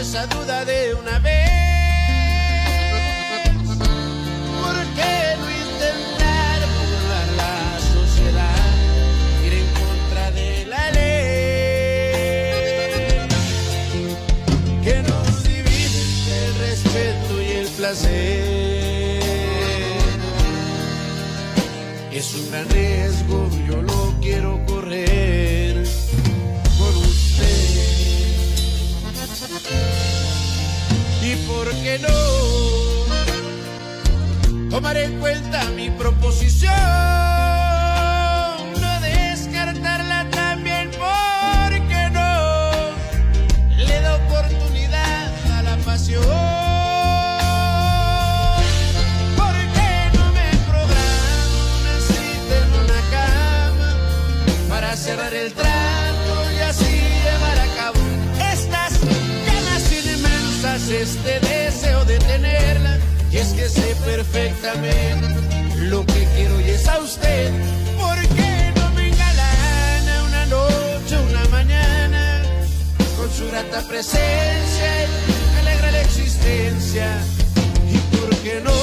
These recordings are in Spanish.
esa duda de una vez. ¿Por qué no intentar burlar la sociedad, ir en contra de la ley que nos divide el respeto y el placer? Es un gran riesgo, yo lo quiero correr con usted. ¿Y por qué no tomar en cuenta mi proposición? No descartarla también, ¿por qué no? Le da oportunidad a la pasión. ¿Por qué no me programo una cita en una cama para cerrar el trato y así llevar a cabo estas ganas inmensas, este deseo de tenerla? Y es que sé perfectamente lo que quiero y es a usted. ¿Por qué no me engalana una noche, una mañana con su grata presencia y me alegra la existencia? ¿Y por qué no?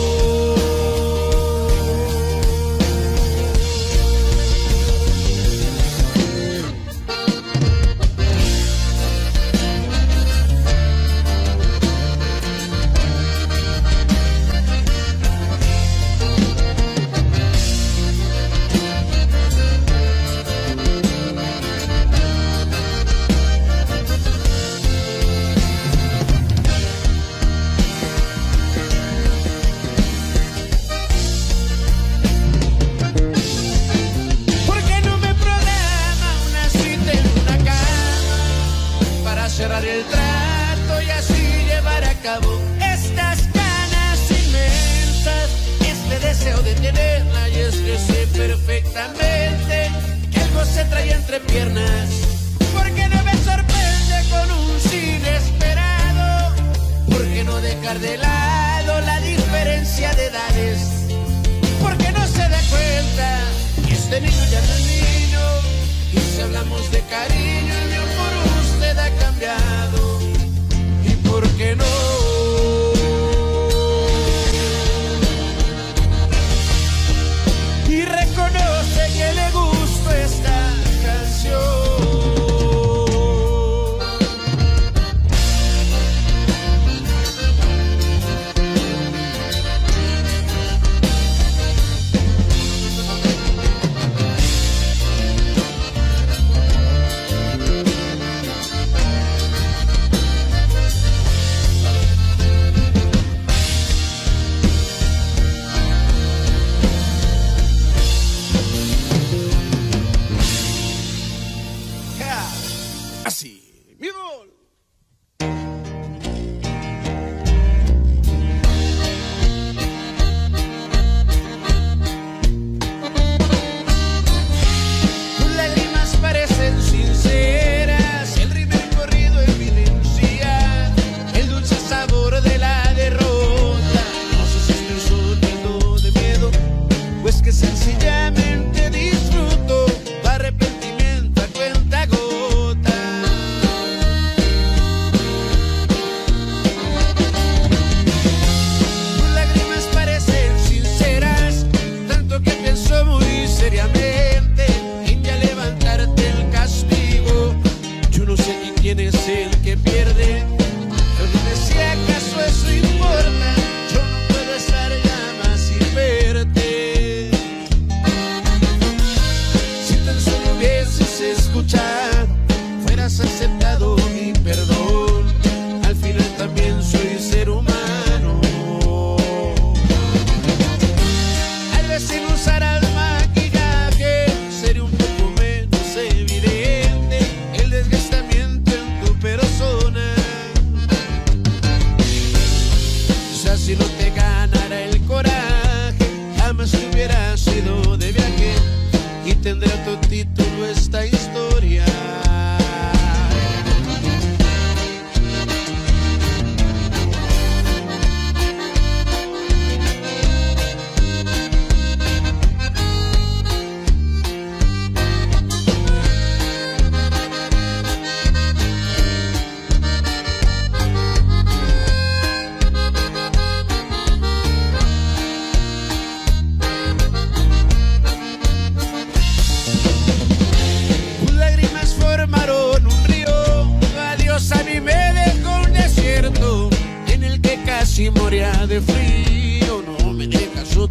Cerrar el trato y así llevar a cabo estas ganas inmensas, este deseo de tenerla? Y es que sé perfectamente que algo se trae entre piernas. Porque no me sorprende con un sí inesperado. Porque no dejar de lado la diferencia de edades. Porque no se da cuenta que este niño ya no es niño. Y si hablamos de cariño, el mío por usted ha cambiado. ¿Y por qué no? Y reconoce que le gustó esta canción.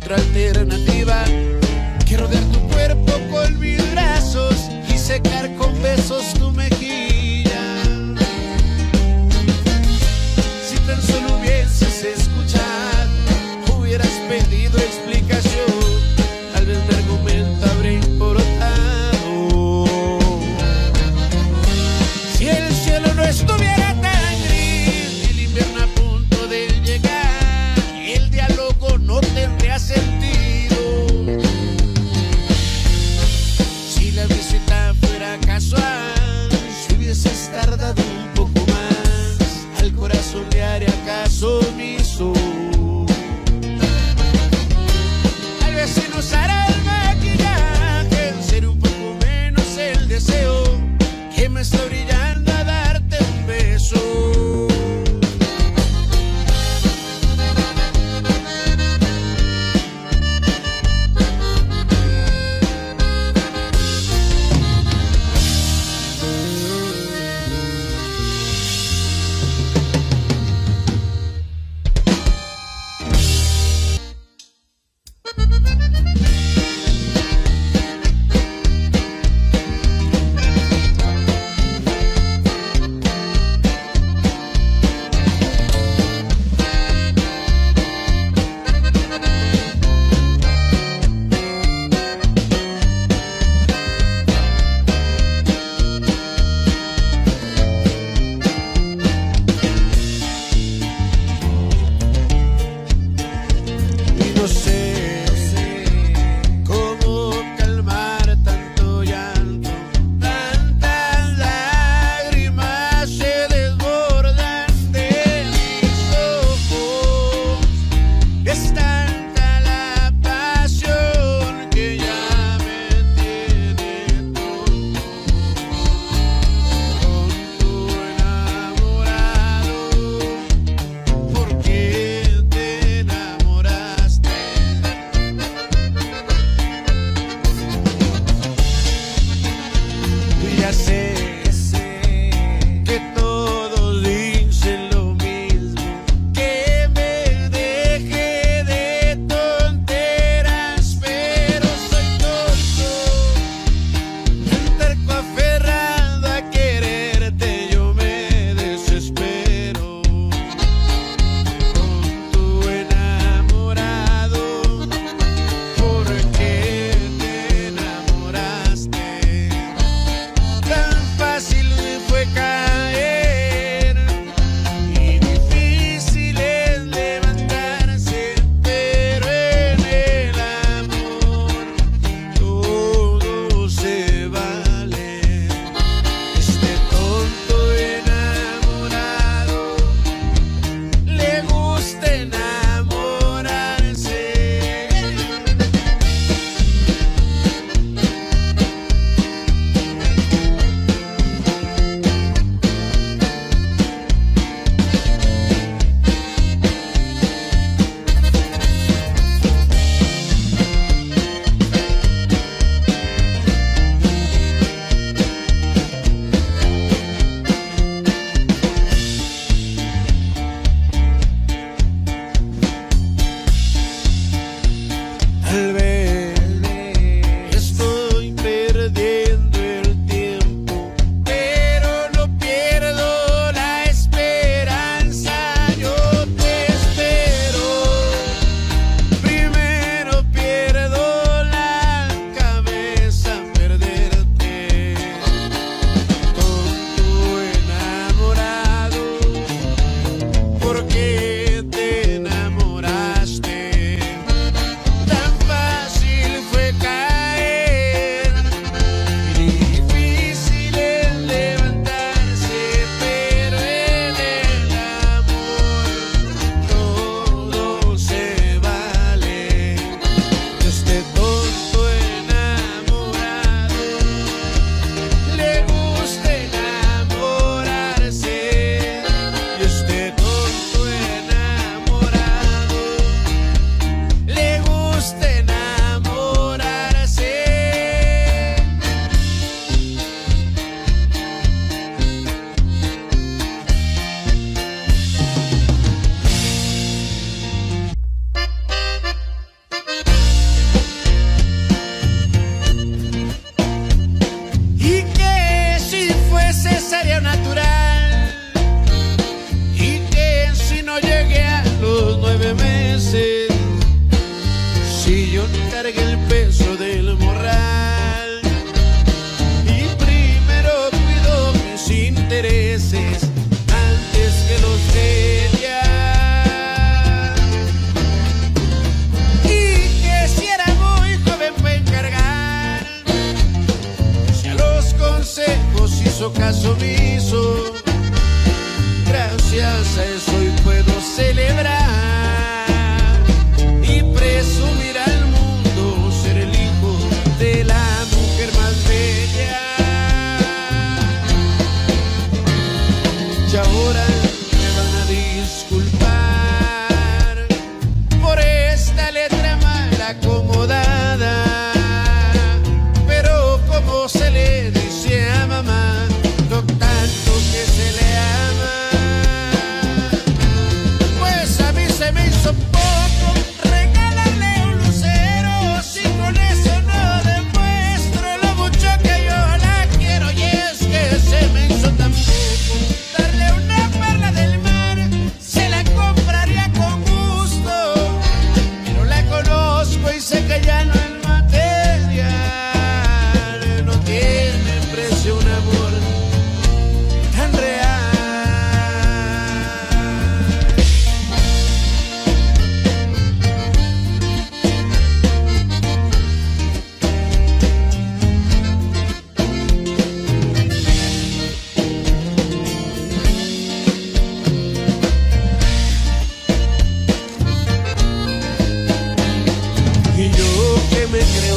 otra alternativa que rodear tu cuerpo con mis brazos y secar con besos tu mejilla. Si tan solo hubieses escuchado, hubieras pedido explicación, tal vez mi argumento habría importado. Si el cielo no estuviera tan gris, el invierno a punto de llegar, el diálogo no tendría sentido. Si la visita fuera casual,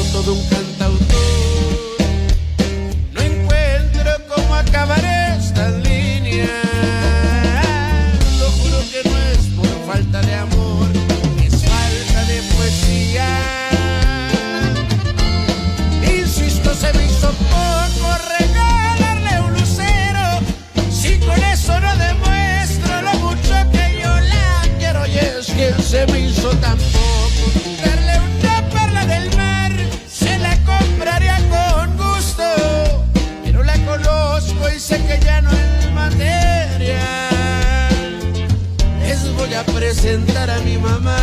todo un cantautor. No encuentro cómo acabar esta línea. Lo juro que no es por falta de amor, es falta de poesía. Insisto, se me hizo poco regalarle un lucero, si con eso no demuestro lo mucho que yo la quiero. Y es que se me hizo tan poco darle una perla del mar, se la compraría con gusto, pero la conozco y sé que ya no es materia. Les voy a presentar a mi mamá.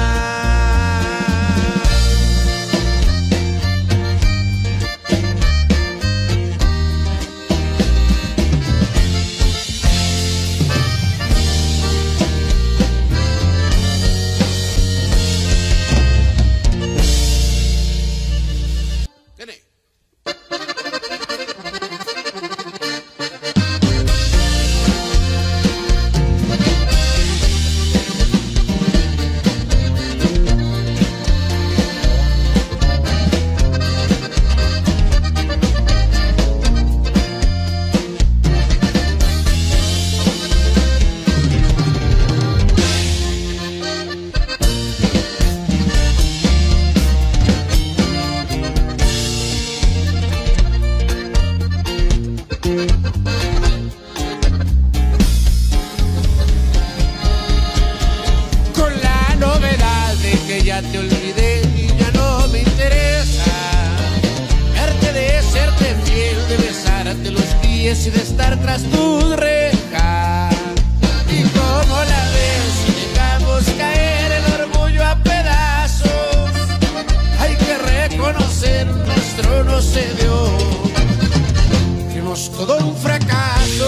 Te olvidé y ya no me interesa verte, de serte fiel, de besarte los pies y de estar tras tus rejas. Y como la ves, dejamos caer el orgullo a pedazos. Hay que reconocer, nuestro no se dio, fuimos todo un fracaso.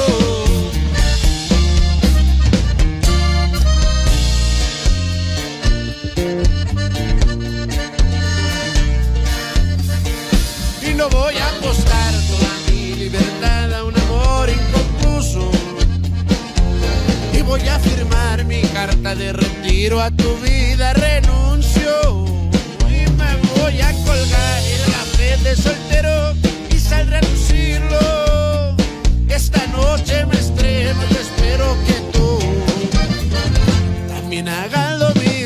No voy a apostar toda mi libertad a un amor inconcluso, y voy a firmar mi carta de retiro, a tu vida renuncio. Y me voy a colgar el gafete de soltero y saldré a lucirlo. Esta noche me estreno y espero que tú también hagas lo mismo.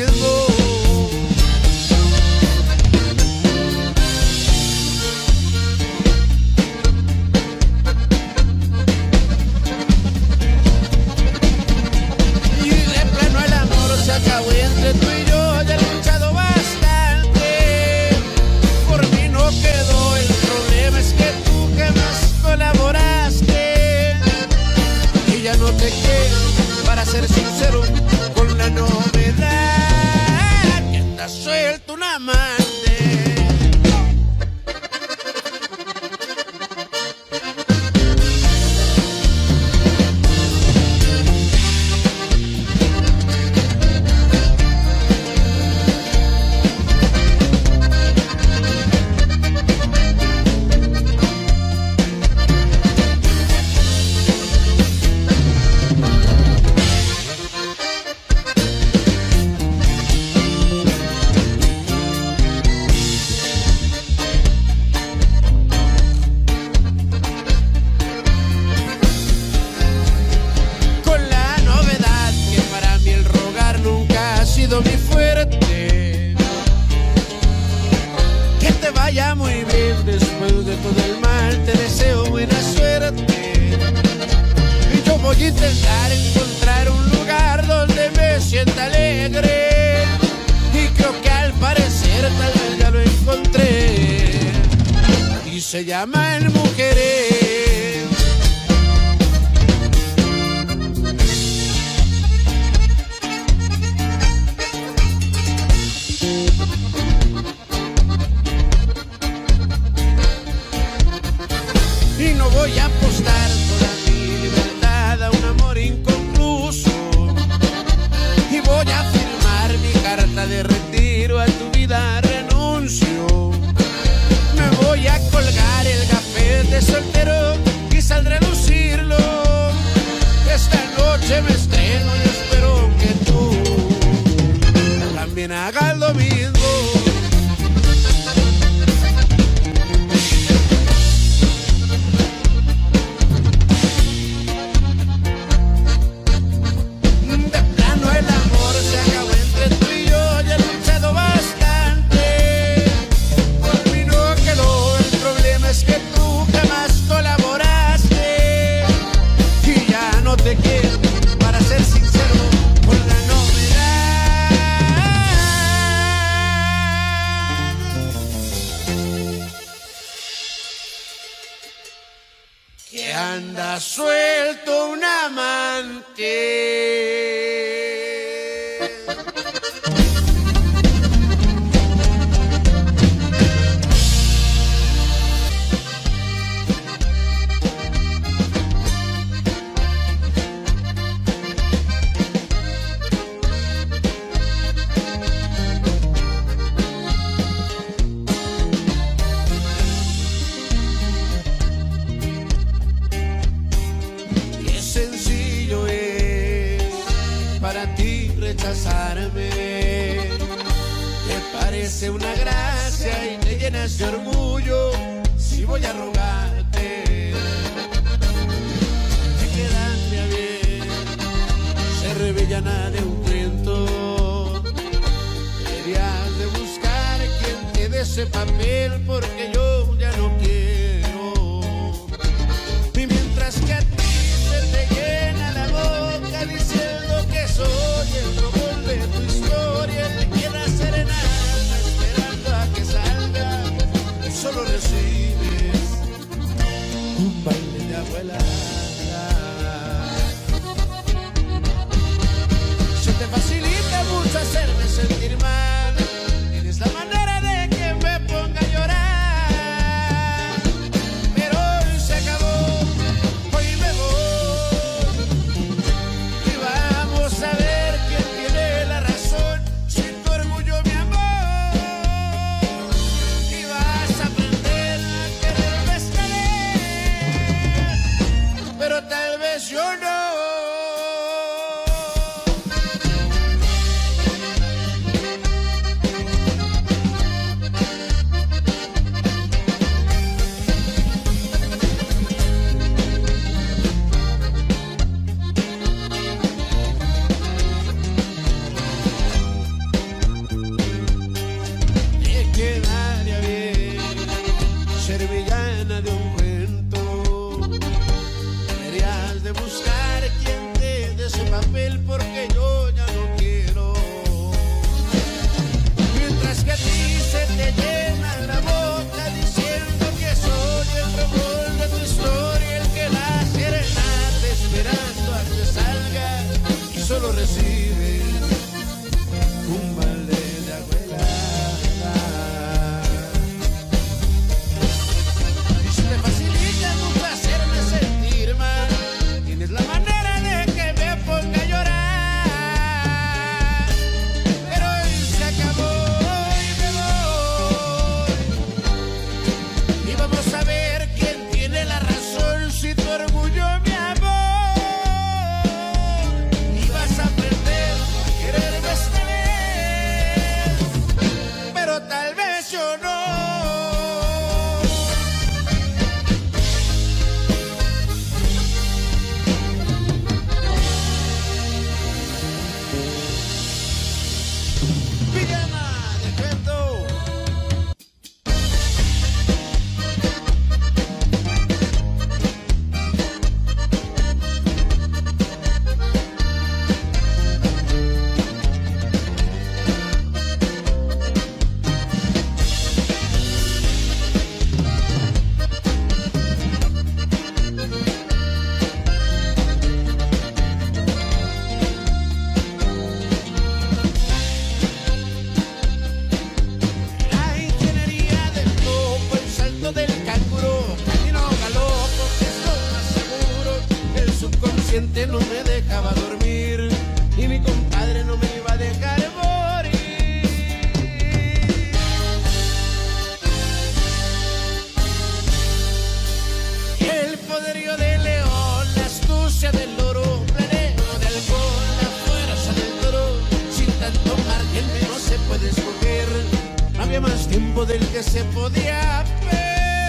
Entre tú y yo ya he luchado bastante, por mí no quedó, el problema es que tú jamás colaboraste. Y ya no te quiero, para ser sincero, con la novedad que está suelto un amante. Mi fuerte, que te vaya muy bien después de todo el mal, te deseo buena suerte. Y yo voy a intentar encontrar un lugar donde me sienta alegre, y creo que al parecer tal vez ya lo encontré, y se llama El Mujerero. Y no voy a apostar toda mi libertad a un amor inconcluso, y voy a firmar mi carta de retiro, a tu vida renuncio. Me voy a colgar el gafete de soltero y saldré a lucirlo. Esta noche me estreno y espero que tú también hagas lo mismo. suelto un amante. Rechazarme te parece una gracia y te llenas de orgullo. Si voy a rogarte, te quedaría bien ser villana de un cuento. Deberías de buscar quien te dé ese papel, porque yo ya no quiero. Y mientras que a ti se te llena la boca diciendo que soy el robot de tu historia, te queda serenata esperando a que salga y solo recibes un baile de abuela. Se te facilita mucho hacerme sentir mal, tienes la manera de que me ponga a llorar, pero hoy se acabó, hoy me voy y vamos a ver quién tiene la razón. Sin tu orgullo, mi amor, y vas a aprender a quererme esta vez, pero tal vez yo no. Quedaría bien ser villana de un cuento. Deberías de buscar quien te dé ese papel, porque yo ya no quiero. Mientras que a ti se te llena la boca diciendo que soy el robot de tu historia, el que la serenata esperando a que salga y solo recibes un balde de abuela. La manera de que me ponga a llorar, pero hoy se acabó, hoy me voy y vamos a ver quién tiene la razón. Si tu orgullo, mi amor, y vas a aprender a quererme esta vez, pero tal vez yo no. No me dejaba dormir y mi compadre no me iba a dejar morir. El poderío del león, la astucia del loro, planeo de alcohol, la fuerza del toro. Sin tanto margen no se puede escoger, no había más tiempo del que se podía perder.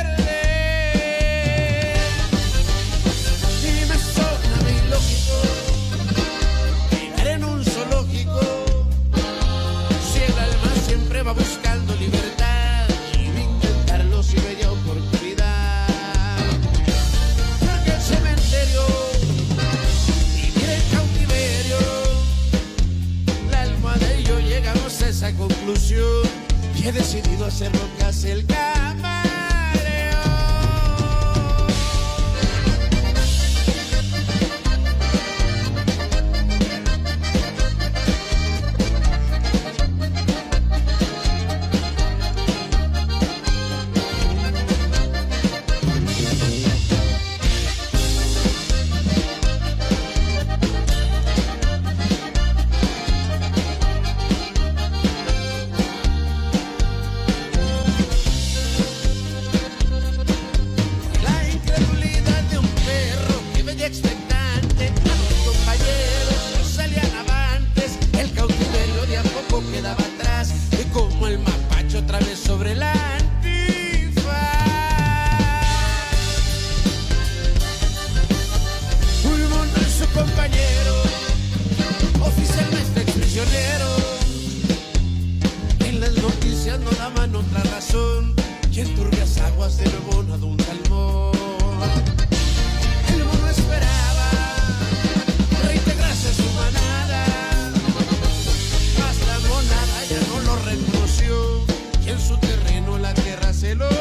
Vivir en un zoológico, si el alma siempre va buscando libertad, y intentarlo si bella oportunidad. Porque el cementerio, vivir en cautiverio, la almohada y yo llegamos a esa conclusión, y he decidido hacer lo que hace el camarero. ansias no daban otra razón, y en turbias aguas de nuevo nadó un salmón. El mono esperaba reintegrarse a su manada, mas la monada ya no lo reconoció, y en su terreno la tierra se lo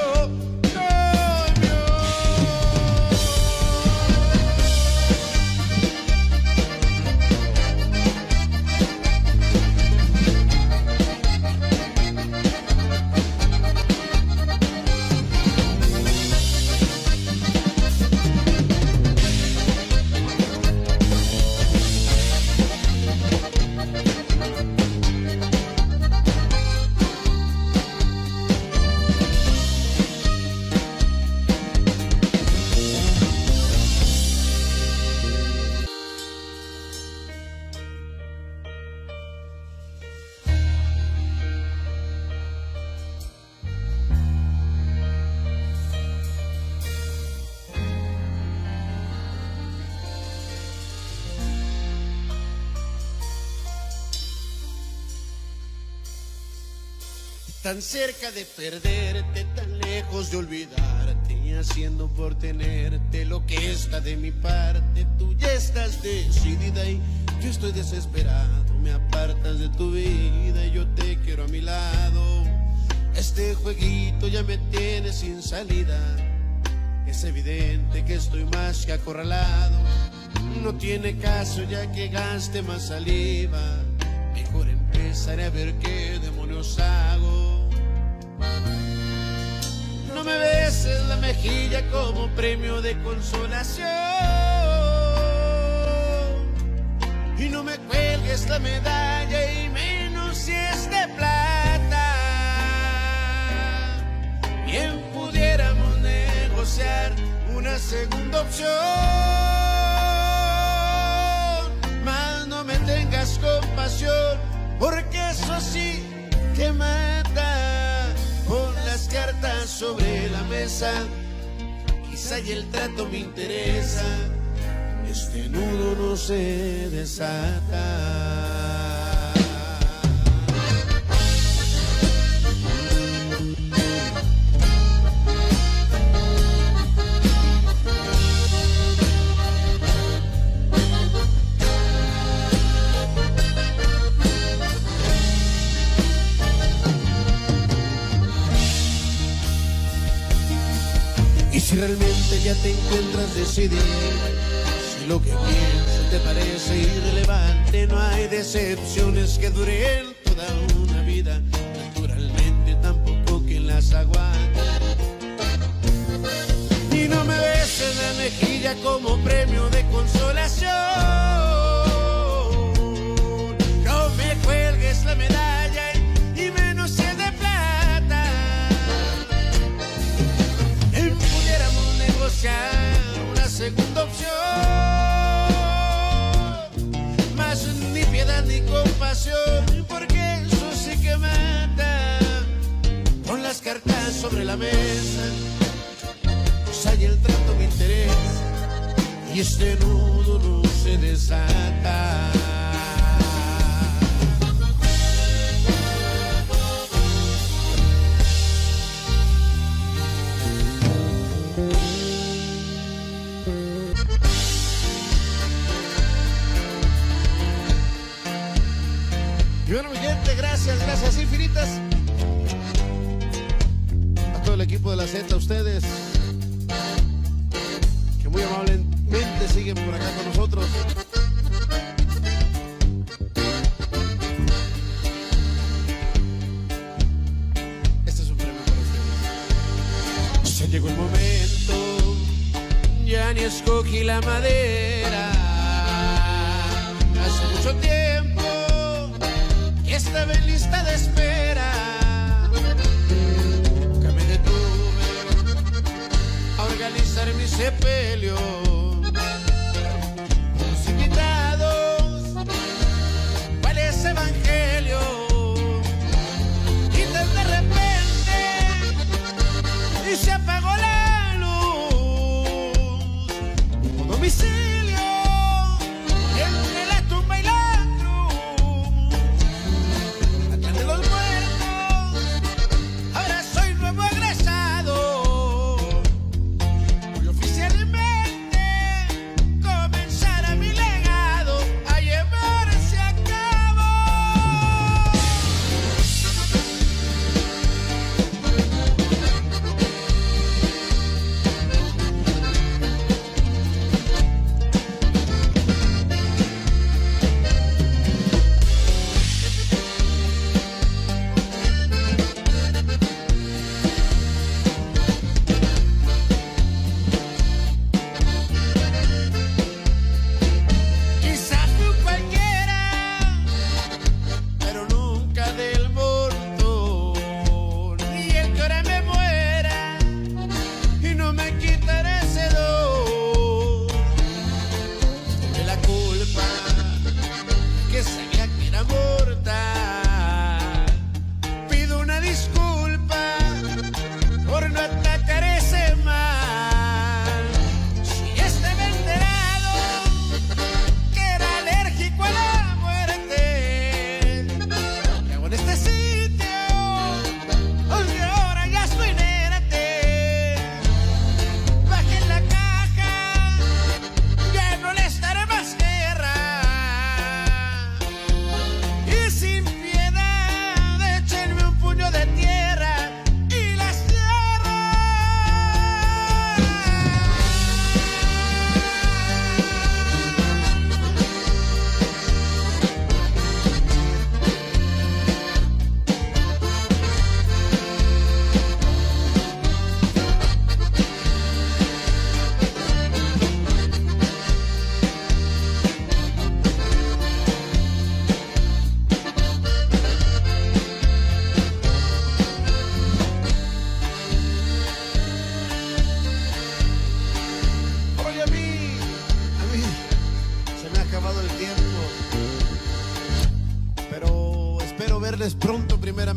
tan cerca de perderte, tan lejos de olvidarte, y haciendo por tenerte lo que está de mi parte. Tú ya estás decidida y yo estoy desesperado. Me apartas de tu vida y yo te quiero a mi lado. Este jueguito ya me tiene sin salida. Es evidente que estoy más que acorralado. No tiene caso ya que gaste más saliva. Mejor empezaré a ver qué demonios hago. No me beses la mejilla como premio de consolación, y no me cuelgues la medalla, y menos si es de plata. Bien pudiéramos negociar una segunda opción, mas no me tengas compasión, porque eso sí que mata. Pon las cartas sobre la mesa, quizá y el trato me interesa. Este nudo no se desata. Si realmente ya te encuentras decidido, si lo que pienso te parece irrelevante, no hay decepciones que duren toda una vida, naturalmente tampoco quien las aguante. Y no me beses la mejilla como premio de consolación, no me cuelgues la medalla y menos si es de plata. Una segunda opción, más ni piedad ni compasión, porque eso sí que mata. Pon las cartas sobre la mesa, pues hay el trato me interesa, y este nudo no se desata. Y bueno, mi gente, gracias infinitas a todo el equipo de la Z, a ustedes que muy amablemente siguen por acá con nosotros. Este es un premio para ustedes. Se llegó el momento, ya ni escogí la madera. Hace mucho tiempo estaba en lista de espera, que me detuve a organizar mi sepelio. Los invitados, ¿cuál es evangelio? Y de repente y se apagó la luz, como domicilio entre la tumba y la cruz. Los muertos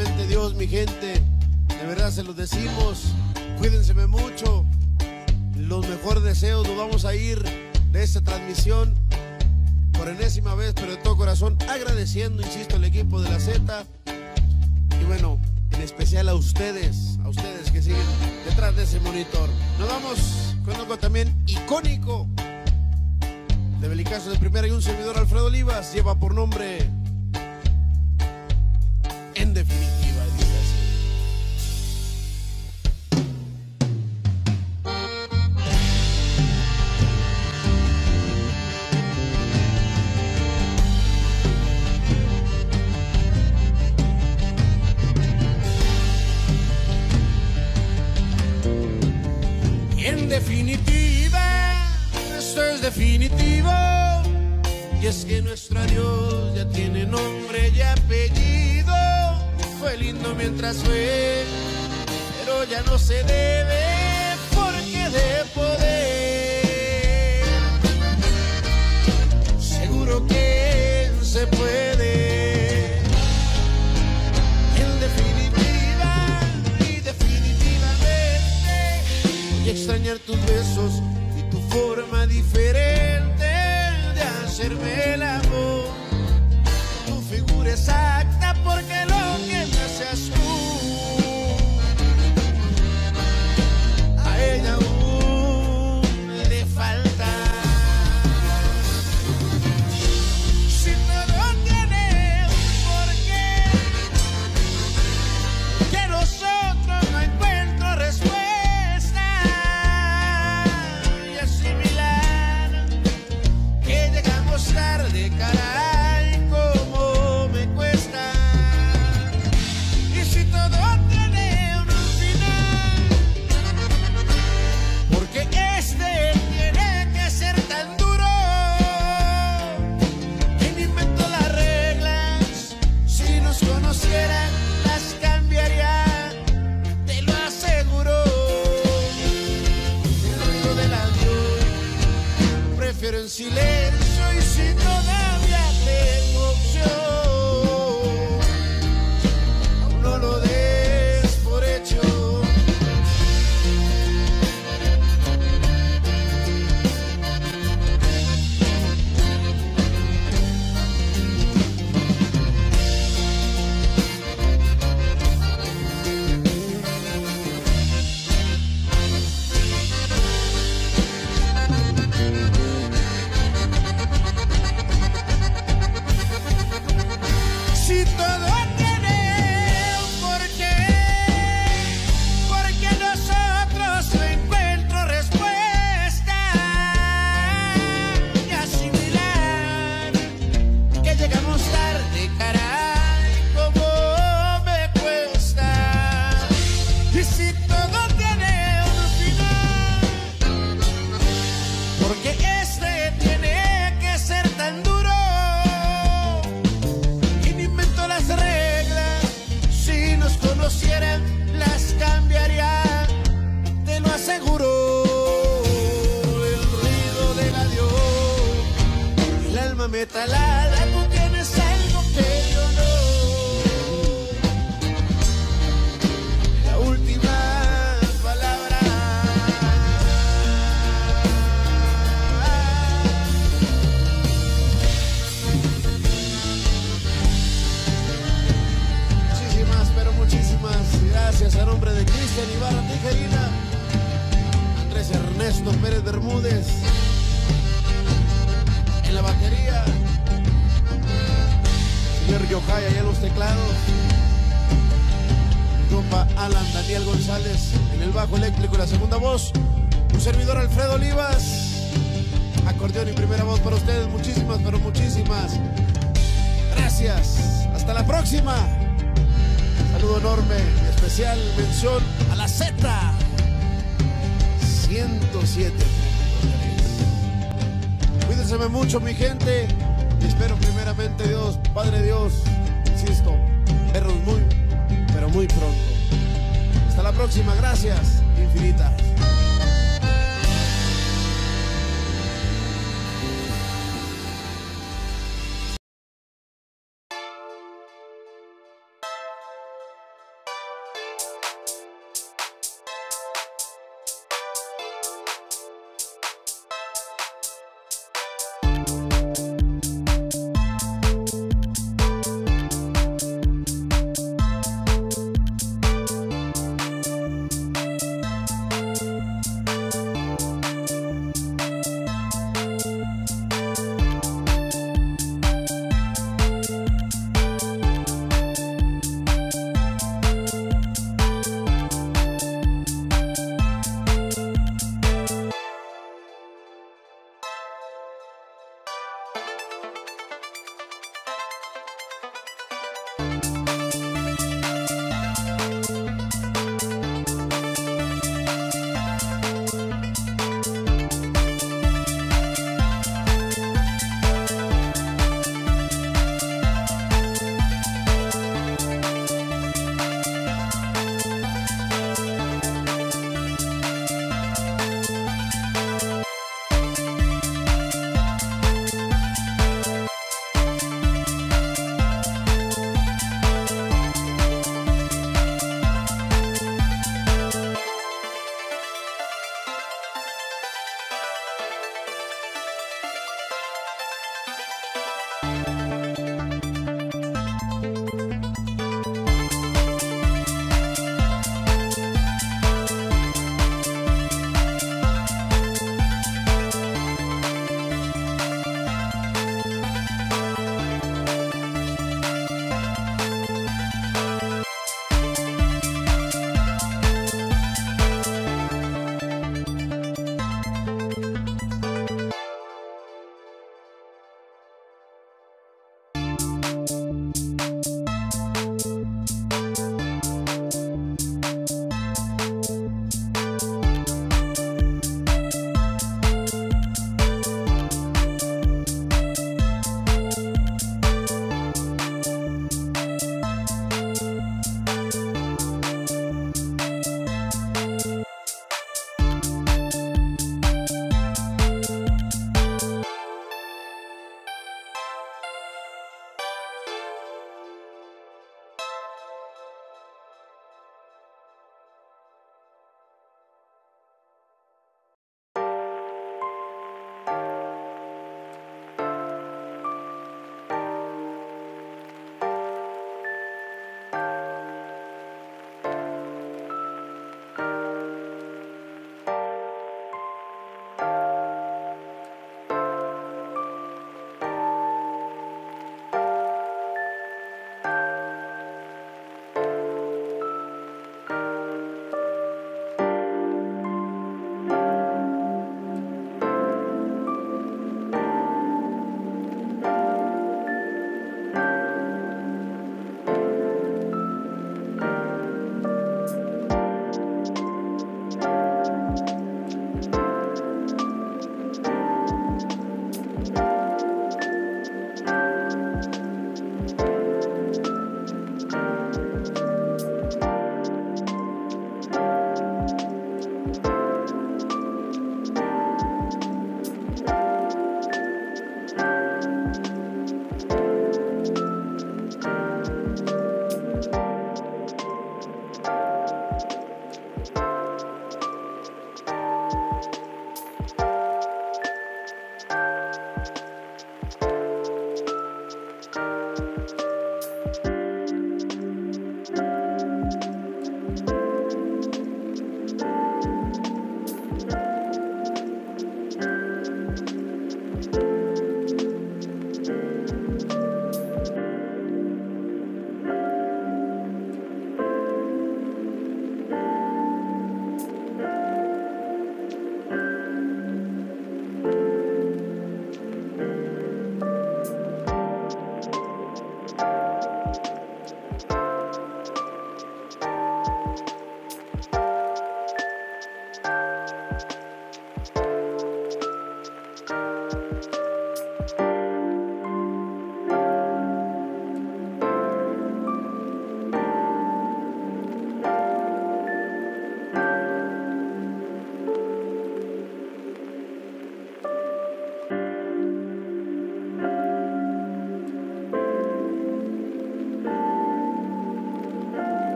primeramente Dios, mi gente, de verdad se los decimos, cuídense mucho, los mejores deseos, nos vamos a ir de esta transmisión por enésima vez, pero de todo corazón, agradeciendo, insisto, al equipo de la Z, y bueno, en especial a ustedes que siguen detrás de ese monitor. Nos vamos con algo también icónico de Belicazo de Primera y un servidor, Alfredo Olivas, lleva por nombre En Definitiva, dice así. En definitiva, esto es definitivo, y es que nuestro adiós ya tiene nombre y apellido. Fue lindo mientras fue, pero ya no se debe, porque de poder seguro que se puede. En definitiva y definitivamente, y extrañar tus besos y tu forma diferente de hacerme el amor, tu figura exacta, porque lo que me haces tú a ella aún le falta. Si todo tiene un porqué, que nosotros no encuentro respuesta, y asimilar que llegamos tarde, caray, cómo me cuesta. Y si todo tiene un final, porque este tiene que ser tan duro, que no invento las reglas, si nos conocieran las cambiaría, te lo aseguro. El ruido del adiós prefiero en silencio, y si todavía tengo opción, aún no lo des por hecho. Si todo tiene un porqué, porque nosotros no encuentro respuesta, y asimilar que llegamos tarde, caray, cómo me cuesta. Y si todo tiene un final, porque este tiene que ser tan duro, y no invento las reglas, si nos conocieran las cambiaría, te lo aseguro. El ruido del adiós, el alma me talada, tú tienes algo que yo no. La última palabra. Muchísimas, pero muchísimas gracias a nombre de Cristian Ibarra Tijerina, Andrés Ernesto Pérez Bermúdez en la batería, señor Yohaya y en los teclados, mi compa Alan Daniel González en el bajo eléctrico y la segunda voz, un servidor Alfredo Olivas, acordeón y primera voz para ustedes. Muchísimas, pero muchísimas gracias. Hasta la próxima. Saludo enorme y especial mención a la Z 107.3. Cuídense mucho, mi gente, y espero primeramente Dios, Padre Dios, insisto, verlos muy, pero muy pronto. Hasta la próxima, gracias infinitas.